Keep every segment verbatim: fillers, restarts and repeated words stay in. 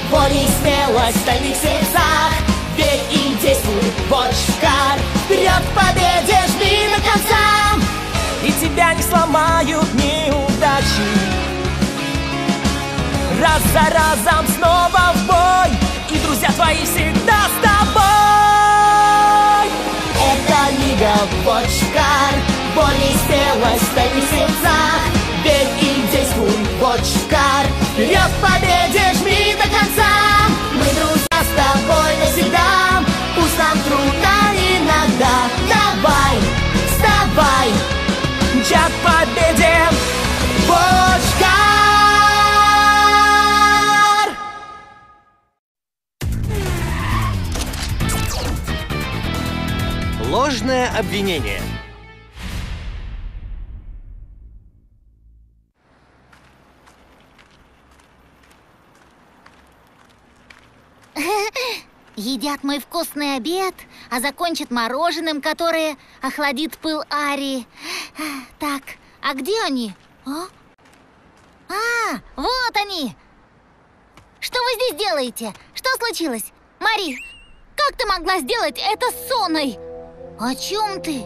воля и смелость в стальных сердцах. Верь и действуй, Watchcar. Вперед к победе, жми до конца. И тебя не сломают неудачи. Раз за разом снова в бой, и друзья твои всегда с тобой. Это лига Watchcar. Воля и смелость в стальных сердцах. Верь и действуй, Watchcar. Вперед к победе, жми до конца. Мы друзья с тобой навсегда. Пусть нам трудно иногда. Давай, вставай, мчат к победе, Watchcar. Ложное обвинение. Едят мой вкусный обед, а закончат мороженым, которое охладит пыл Арии. Так, а где они? А? А, вот они! Что вы здесь делаете? Что случилось? Мари, как ты могла сделать это с Соной? О чем ты?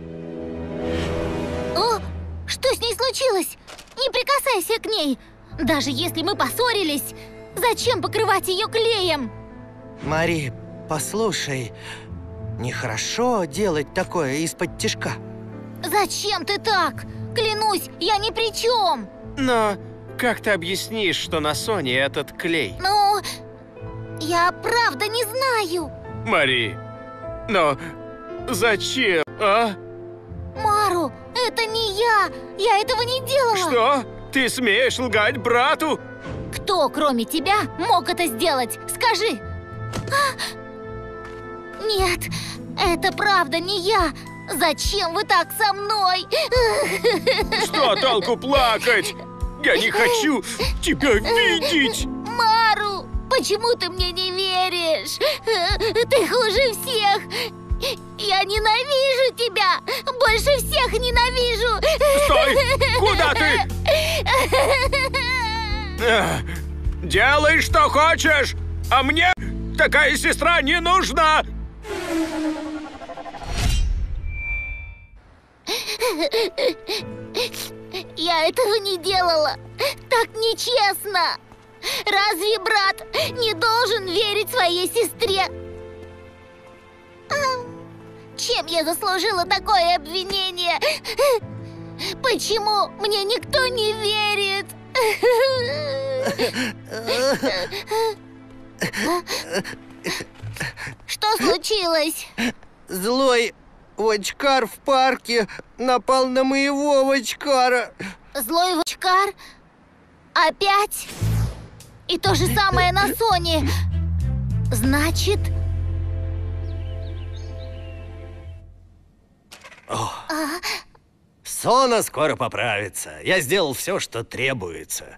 О, что с ней случилось? Не прикасайся к ней. Даже если мы поссорились, зачем покрывать ее клеем? Мари, послушай, нехорошо делать такое из-под тишка. Зачем ты так? Клянусь, я ни при чем. Но как ты объяснишь, что на Соне этот клей? Ну, я правда не знаю. Мари, но зачем, а? Мару, это не я. Я этого не делала. Что? Ты смеешь лгать брату? Кто, кроме тебя, мог это сделать? Скажи. Нет, это правда не я. Зачем вы так со мной? Что толку плакать? Я не хочу тебя видеть. Мару, почему ты мне не веришь? Ты хуже всех. Я ненавижу тебя. Больше всех ненавижу. Стой! Куда ты? Делай, что хочешь, а мне такая сестра не нужна. Я этого не делала. Так нечестно. Разве брат не должен верить своей сестре? Чем я заслужила такое обвинение? Почему мне никто не верит? Что случилось? Злой Watchcar в парке напал на моего Watchcar. Злой Watchcar? Опять? И то же самое на Соне. Значит... О, Сона скоро поправится. Я сделал все, что требуется.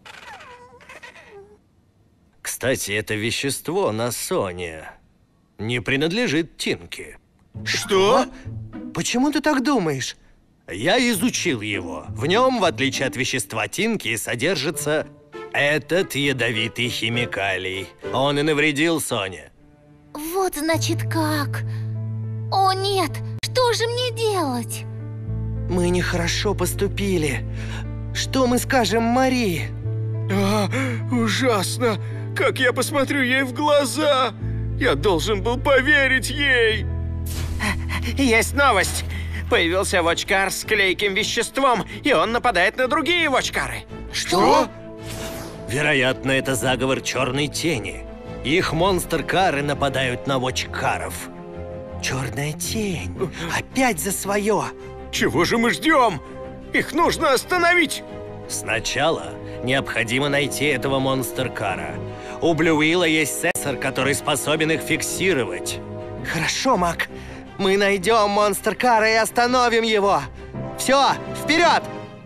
Кстати, это вещество на Соне не принадлежит Тинке. Что? Почему ты так думаешь? Я изучил его. В нем, в отличие от вещества Тинки, содержится этот ядовитый химикалий. Он и навредил Соне. Вот значит как. О нет, что же мне делать? Мы нехорошо поступили. Что мы скажем Мари? А, ужасно! Как я посмотрю ей в глаза! Я должен был поверить ей! Есть новость! Появился Watchcar с клейким веществом, и он нападает на другие Watchcar'ы. Что? Вероятно, это заговор Черной Тени. Их монстр-кары нападают на Watchcar'ов. Черная Тень. Опять за свое. Чего же мы ждем? Их нужно остановить! Сначала необходимо найти этого монстр-кара. У Блюуилла есть сенсор, который способен их фиксировать. Хорошо, Мак. Мы найдем монстр-кара и остановим его. Все, вперед!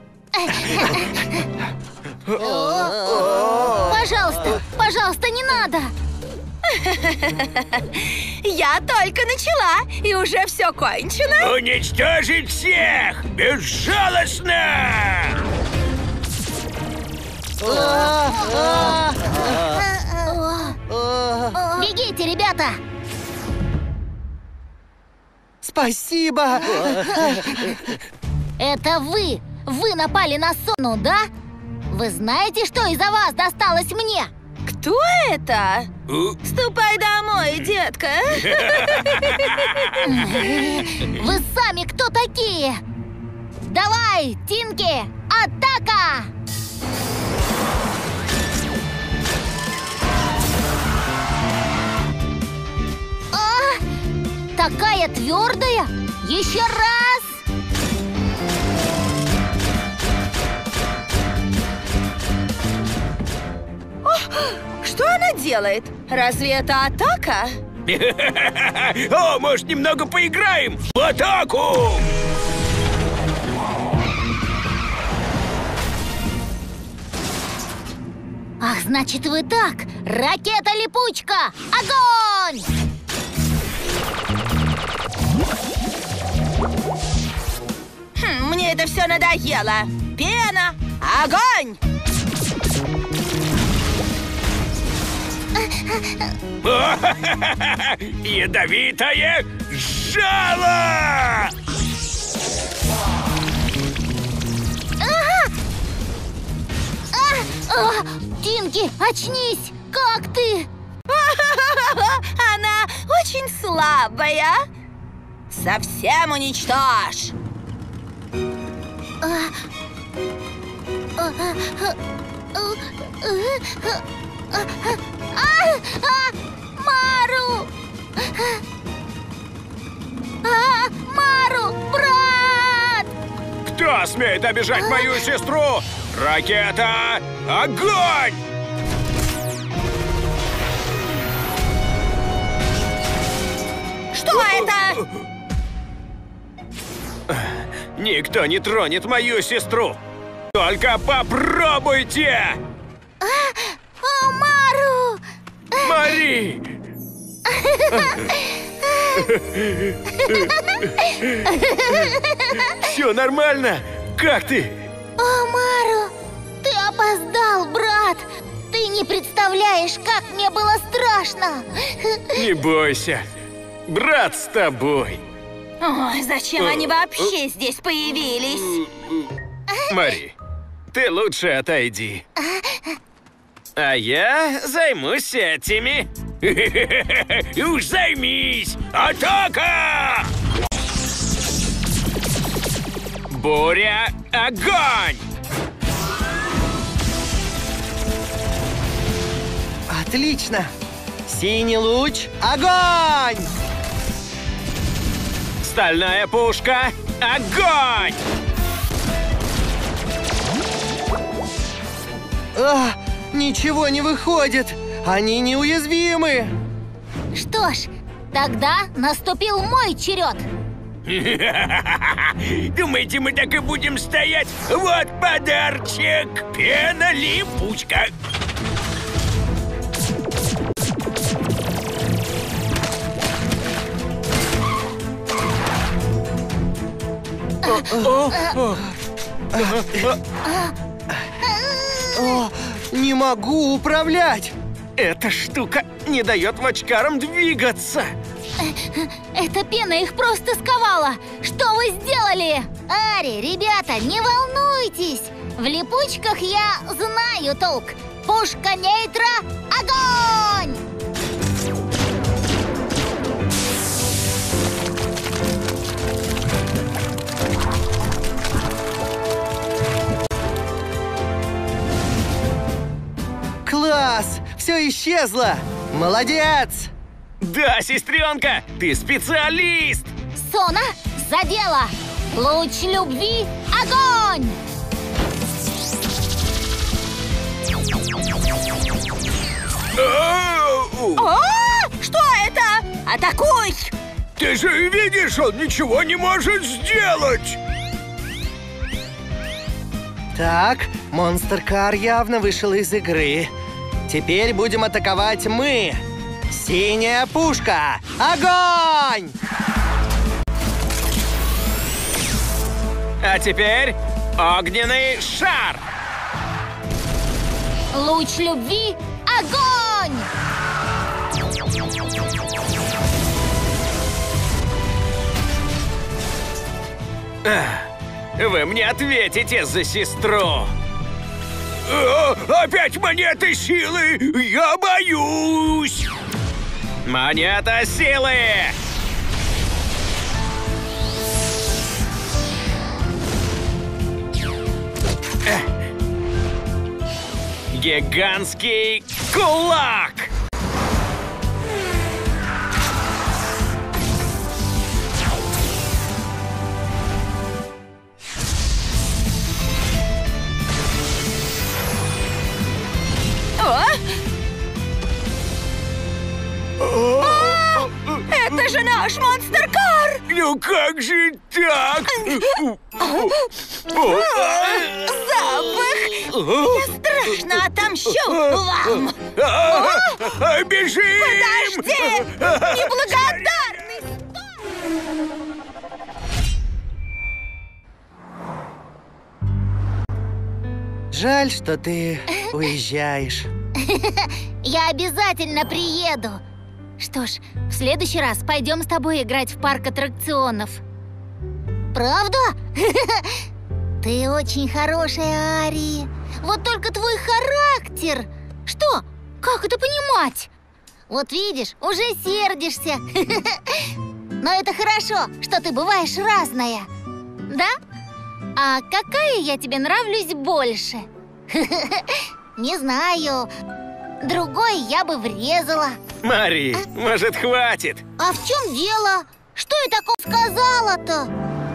Пожалуйста, пожалуйста, не надо! Я только начала, и уже все кончено. Уничтожить всех! Безжалостно! Спасибо! Это вы! Вы напали на Сону, да? Вы знаете, что из-за вас досталось мне? Кто это? Ступай домой, детка. Вы сами кто такие? Давай, Тинки, атака! А, такая твердая! Еще раз! Что она делает? Разве это атака? О, может, немного поиграем? В атаку! Ах, значит, вы так! Ракета-липучка! Огонь! Хм, мне это все надоело. Пена! Огонь! Ядовитое жало! А, Тинки, очнись! Как ты? Она очень слабая. Совсем уничтожь. А, а, Мару! А, Мару, брат! Кто смеет обижать мою сестру? Ракета! Огонь! Что это? Никто не тронет мою сестру! Только попробуйте! О, Мару! Мари! Все нормально? Как ты? О, Мару! Ты опоздал, брат! Ты не представляешь, как мне было страшно! Не бойся. Брат с тобой. Ой, зачем они вообще здесь появились? Мари, ты лучше отойди. А я займусь этими. Уж займись! Атака! Буря, огонь! Отлично! Синий луч, огонь! Стальная пушка, огонь! А, ничего не выходит! Они неуязвимы! Что ж, тогда наступил мой черед. Думаете, мы так и будем стоять? Вот подарочек! Пена-липучка! О, не могу управлять! Эта штука не дает вочкарам двигаться! Эта пена их просто сковала. Что вы сделали? Ари, ребята, не волнуйтесь. В липучках я знаю толк. Пушка нейтро, огонь! Класс! Все исчезло! Молодец! Да, сестренка, ты специалист! Сона, за дело! Луч любви, огонь! О, что это? Атакуй! Ты же видишь, он ничего не может сделать! Так, Монстер Кар явно вышел из игры. Теперь будем атаковать мы. Синяя пушка! Огонь! А теперь огненный шар! Луч любви, огонь! Вы мне ответите за сестру. О, опять монеты силы! Я боюсь! Монета силы! Гигантский кулак! О! Это же наш монстер-кар! Ну как же так? Запах! Я страшно отомщу вам! Бежим! Подожди! Неблагодарный! Жаль, что ты уезжаешь. Я обязательно приеду. Что ж, в следующий раз пойдем с тобой играть в парк аттракционов. Правда? Ты очень хорошая, Ари. Вот только твой характер. Что? Как это понимать? Вот видишь, уже сердишься. Но это хорошо, что ты бываешь разная. Да? А какая я тебе нравлюсь больше? Не знаю. Другой я бы врезала. Мари, может, хватит? А в чем дело? Что я такого сказала-то?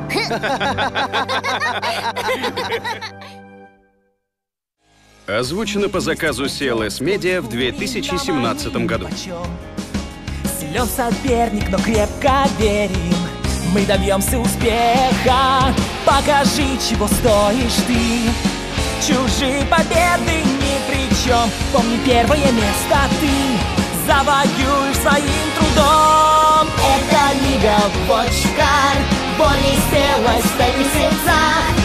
Озвучено по заказу си эл эс Media в две тысячи семнадцатом году. Силен соперник, но крепко верим, мы добьемся успеха. Покажи, чего стоишь ты. Чужие победы ни при чем. Помни, первое место ты завоюешь своим трудом. Это Лига Watch Car, боль и смелость в таких сердцах.